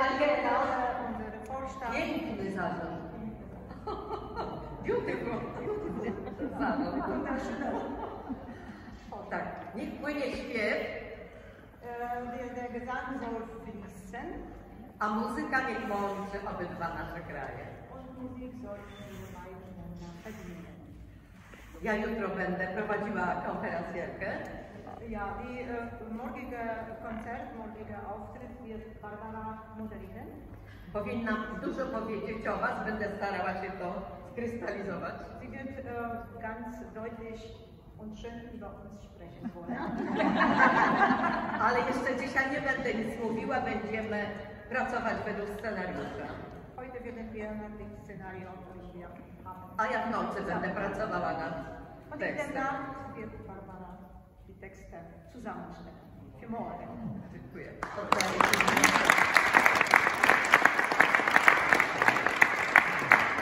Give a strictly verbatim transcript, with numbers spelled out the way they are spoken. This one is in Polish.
genau. Unsere Vorstand. Piękny zarząd. Beautiful. Zarząd. O tak, niech płynie śpiew, Der, der Gesang soll fließen a muzyka niech łączy obydwa nasze kraje. und Musik soll unsere beiden Länder verbinden. Ja jutro będę prowadziła konferencjerkę. Ja, die äh, morgige Konzert, morgige Auftritt wird Barbara moderieren. Powinnam dużo powiedzieć o Was, będę starała się to skrystalizować. Sie wird äh, ganz deutlich und schön über uns sprechen wollen. Ale jeszcze dzisiaj nie będę nic mówiła, będziemy pracować według scenariusza. Heute werden wir nach dem Szenario, das wir haben. A ja w nocy będę pracowała nad Und in der tekstem. Nacht wird Barbara die Texte zusammenstellen. Für morgen. Dziękuję.